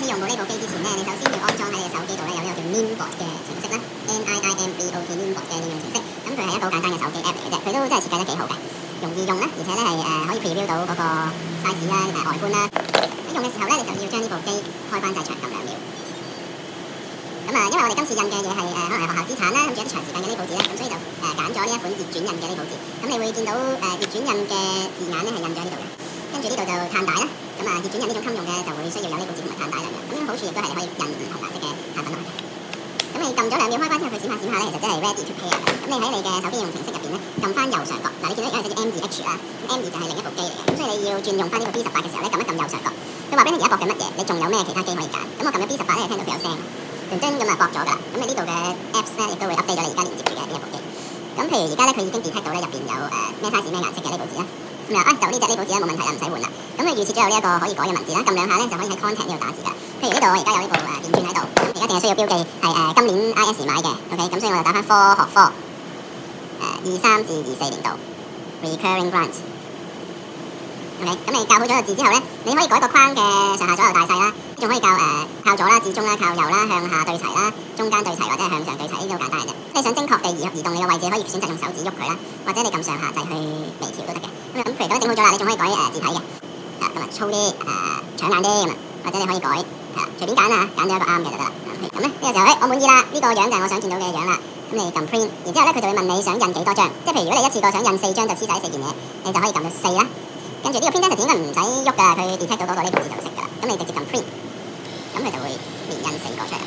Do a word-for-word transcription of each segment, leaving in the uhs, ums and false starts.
始用到呢部機之前咧，你首先要安裝喺你嘅手機度咧，有呢個叫 Nimbot 嘅程式啦 ，N I I M B O T Nimbot 嘅應用程式。咁佢係一個好簡單嘅手機 app 嚟嘅啫，佢都真係設計得幾好嘅，容易用啦，而且咧係誒可以 preview 到嗰個 size 啦、誒外觀啦。喺用嘅時候咧，你就要將呢部機開關掣長撳兩秒。咁啊，因為我哋今次印嘅嘢係誒可能係學校資產啦，咁仲有啲長時間嘅呢報紙咧，咁所以就誒揀咗呢一款熱轉印嘅呢報紙。咁你會見到誒熱轉印嘅字眼咧係印咗喺呢度嘅，跟住呢度就碳帶啦。咁啊，熱轉印呢種襟用嘅就會需要有呢報紙同埋碳帶兩樣。咁樣好處亦都係你可以印唔同顏色嘅產品落去。咁你撳咗兩秒開關之後，佢閃下閃下咧，其實即係 ready to pair 嘅。咁你喺你嘅手機應用程式入邊咧，撳翻右上角，嗱你見到而家有隻 M 二 H 啦 ，M 二就係另一部機嚟嘅。咁所以你要轉用翻呢個 B 十八嘅時候咧，撳一撳右上角，佢話俾你而家駁緊乜嘢，你仲有咩其他機可以揀。咁我撳咗 B 十八咧，聽到佢有聲，噔噔咁啊駁咗㗎啦。咁你呢度嘅 Apps 咧亦都會 update 咗你而家連接住嘅呢一部機。咁譬如而家咧，佢已經 detect 到咧入邊有誒咩 size 咩顏色嘅呢部紙啦。咁啊，就呢隻呢報紙咧冇問題啦，唔使換啦。咁佢預設咗有呢一個可以改嘅文字啦，撳兩下咧就可以喺 content 呢度打字㗎。譬如呢度我而家有呢部誒電鑽喺度，而家淨係需要標記係誒今年 I S 買嘅 ，OK， 咁所以我就打翻科學科誒二三至二四年度 recurring grant。OK， 咁你校好咗個字之後咧，你可以改個框嘅上下左右大細啦，仲可以校誒靠左啦、至中啦、靠右啦、向下對齊啦、中間對齊或者係向上對齊，呢啲好簡單嘅啫。你想精確地移移動你嘅位置，可以選擇用手指喐佢啦，或者你撳上下掣去微調都得嘅。咁咁譬如都整好咗啦，你仲可以改誒、呃、字體嘅，啊咁啊粗啲誒搶眼啲咁啊，或者你可以改係啦，隨便揀啊，揀咗一個啱嘅就得啦。咁咧呢個時候誒、欸、我滿意啦，呢、這個樣就係我想見到嘅樣啦。咁你撳 print， 然之後咧佢就會問你想印幾多張，即係譬如如果你一次過想印四張就黐晒四件嘢，你就可以撳到四啦。跟住呢個 print test 應該唔使喐㗎，佢 detect 到嗰個呢個字就識㗎啦。咁你直接撳 print， 咁佢就會連印四個出嚟。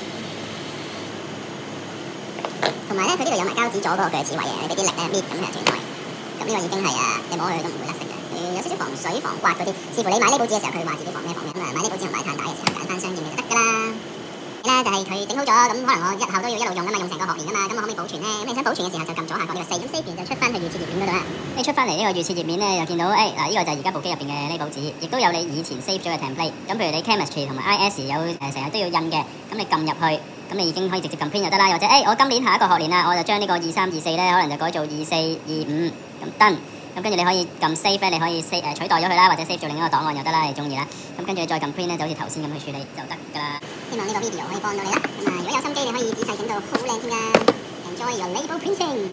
同埋咧，佢呢度有埋膠紙咗嗰個鋸齒位嘅，你俾啲力咧搣，咁佢就斷開。咁呢個已經係啊，你摸佢都唔會甩色嘅。佢有少少防水、防刮嗰啲，視乎你買呢報紙嘅時候，佢話自己防咩防咩。咁啊，買呢報紙同買碳帶嘅時候，揀翻相應嘅就得㗎啦。咧就係佢整好咗，咁可能我日後都要一路用啊嘛，用成個學年啊嘛，咁我可唔可以保存咧？咁你想保存嘅時候就撳左下角呢個四，咁 save 完就出翻去預設頁面嗰度啦。你出翻嚟呢個預設頁面咧，又見到誒嗱，呢個就係而家部機入邊嘅呢報紙，亦都有你以前 save 咗嘅 template。咁譬如你 chemistry 同埋 I S 有誒成日都要印嘅，咁你撳入去，咁你已經可以直接撳 print 就得啦。或者誒我今年下一個學年啦，我就將呢個二三二四咧，可能就改做二四二五咁 done。咁跟住你可以撳 save 咧，你可以 save 誒取代咗佢啦，或者 save 做另一個檔案又得啦，你中意啦。咁跟住你再撳 print 咧，就好似頭先咁去處理就得㗎啦。希望呢個 video 可以幫到你啦。咁啊，如果有心機，你可以仔細整到好靚添㗎。Enjoy your label printing！